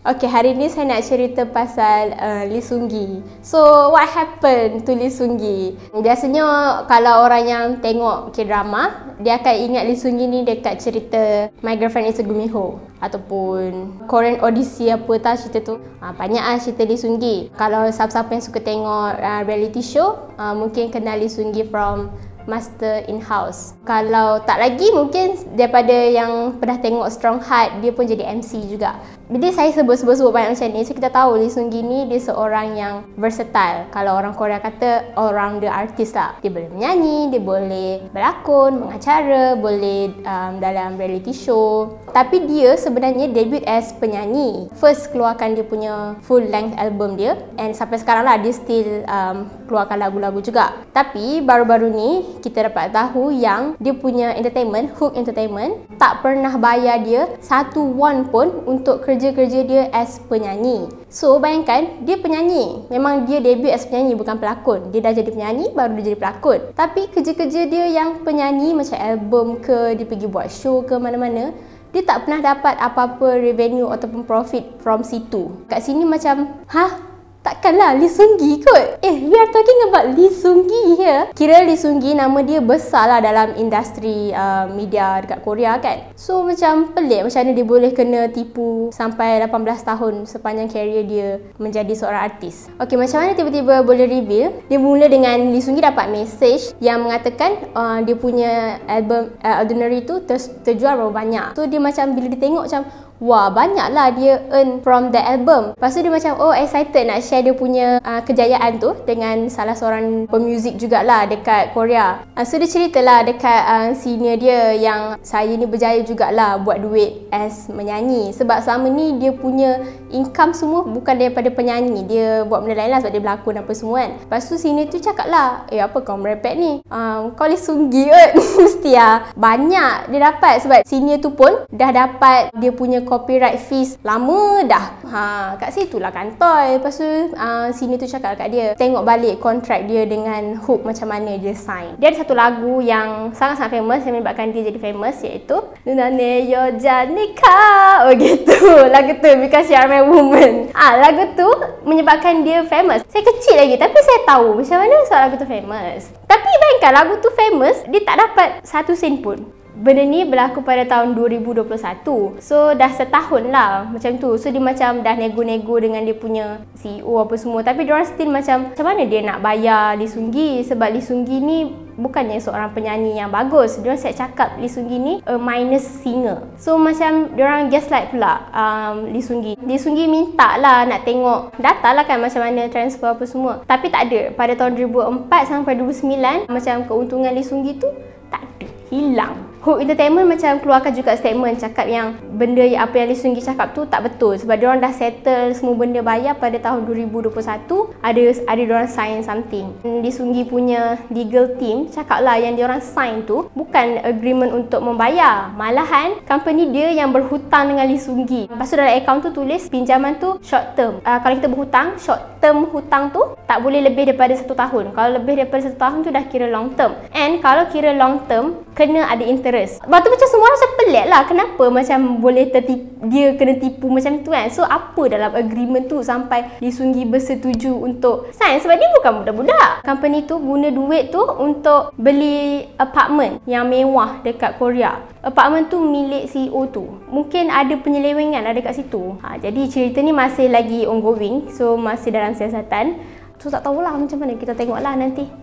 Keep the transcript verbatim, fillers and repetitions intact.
Okay, hari ni saya nak cerita pasal uh, Lee Seung Gi. So, what happened to Lee Seung Gi? Biasanya kalau orang yang tengok K-drama, dia akan ingat Lee Seung Gi ni dekat cerita My Girlfriend is a Gumiho ataupun Korean Odyssey apa tahu cerita tu. Ha, banyak lah cerita Lee Seung Gi. Kalau siapa-siapa yang suka tengok uh, reality show, uh, mungkin kenal Lee Seung Gi from Master in House. Kalau tak lagi, mungkin daripada yang pernah tengok Strong Heart, dia pun jadi M C juga. Jadi saya sebut-sebut banyak macam ni, so kita tahu Lee Seung Gi ni dia seorang yang versatile. Kalau orang Korea kata orang the artist lah. Dia boleh menyanyi, dia boleh berlakon, mengacara, boleh um, dalam reality show. Tapi dia sebenarnya debut as penyanyi. First keluarkan dia punya full length album dia, and sampai sekarang lah dia still um, keluarkan lagu-lagu juga. Tapi baru-baru ni kita dapat tahu yang dia punya entertainment, Hook Entertainment, tak pernah bayar dia satu won pun untuk kerja-kerja dia as penyanyi. So bayangkan, dia penyanyi. Memang dia debut as penyanyi, bukan pelakon. Dia dah jadi penyanyi, baru dia jadi pelakon. Tapi kerja-kerja dia yang penyanyi, macam album ke, dia pergi buat show ke mana-mana, dia tak pernah dapat apa-apa revenue ataupun profit from situ. Kat sini macam, hah? Takkanlah Lee Seung Gi kot. Eh, we are talking about Lee Seung Gi here. Kira Lee Seung Gi nama dia besar lah dalam industri uh, media dekat Korea kan. So macam pelik macam mana dia boleh kena tipu sampai lapan belas tahun sepanjang career dia menjadi seorang artis. Okay, macam mana tiba-tiba boleh reveal? Dia mula dengan Lee Seung Gi dapat message yang mengatakan uh, dia punya album uh, Ordinary tu ter terjual berapa banyak. So dia macam bila dia tengok macam, wah, banyaklah dia earn from the album. Lepas tu dia macam, oh, excited nak share dia punya uh, kejayaan tu dengan salah seorang pemuzik jugalah dekat Korea. Uh, so dia ceritalah dekat uh, senior dia yang saya ni berjaya jugalah buat duit as menyanyi. Sebab selama ni dia punya income semua bukan daripada penyanyi. Dia buat benda lain lah sebab dia berlakon apa semua kan. Lepas tu senior tu cakap lah, eh apa kau merepek ni? Uh, kau Lee Seung Gi kot. Mesti lah banyak dia dapat sebab senior tu pun dah dapat dia punya copyright fees lama dah. Ha, kat situ lah kantoi. Lepas tu uh, sini tu cakap kat dia, tengok balik kontrak dia dengan Hook macam mana dia sign. Dia ada satu lagu yang sangat-sangat famous yang menyebabkan dia jadi famous, iaitu Nunane Yo Janika. Oh gitu. Lagu tu Because You Are My Woman. Ah, lagu tu menyebabkan dia famous. Saya kecil lagi tapi saya tahu macam mana soal lagu tu famous. Tapi bayangkan lagu tu famous, dia tak dapat satu sen pun. Benda ni berlaku pada tahun dua ribu dua puluh satu. So dah setahun lah macam tu. So dia macam dah nego-nego dengan dia punya C E O apa semua. Tapi diorang still macam, macam mana dia nak bayar Lee Seung Gi? Sebab Lee Seung Gi ni bukannya seorang penyanyi yang bagus. Diorang siap cakap Lee Seung Gi ni a minus singer. So macam diorang gaslight pula um, Lee Seung Gi. Lee Seung Gi minta lah nak tengok data lah kan macam mana transfer apa semua. Tapi tak ada. Pada tahun dua ribu empat sampai dua ribu sembilan, macam keuntungan Lee Seung Gi tu tak ada. Hilang. Hook Entertainment macam keluarkan juga statement cakap yang benda yang apa yang Lee Seung Gi cakap tu tak betul sebab diorang dah settle semua benda bayar pada tahun dua ribu dua puluh satu. Ada ada diorang sign something. Lee Seung Gi punya legal team cakap lah yang diorang sign tu bukan agreement untuk membayar, malahan company dia yang berhutang dengan Lee Seung Gi. Lepas tu dalam account tu tulis pinjaman tu short term. Uh, kalau kita berhutang, short term hutang tu tak boleh lebih daripada satu tahun. Kalau lebih daripada satu tahun tu dah kira long term. And kalau kira long term, kena ada interest. Lepas tu macam semua orang macam pelik lah, kenapa macam boleh tertipu, dia kena tipu macam tu kan. So apa dalam agreement tu sampai Lee Seung Gi bersetuju untuk sign? Sebab dia bukan budak-budak. Company tu guna duit tu untuk beli apartment yang mewah dekat Korea. Apartment tu milik C E O tu. Mungkin ada penyelewengan ada kat situ. Ha, jadi cerita ni masih lagi ongoing. So masih dalam siasatan. So tak tahulah macam mana, kita tengoklah nanti.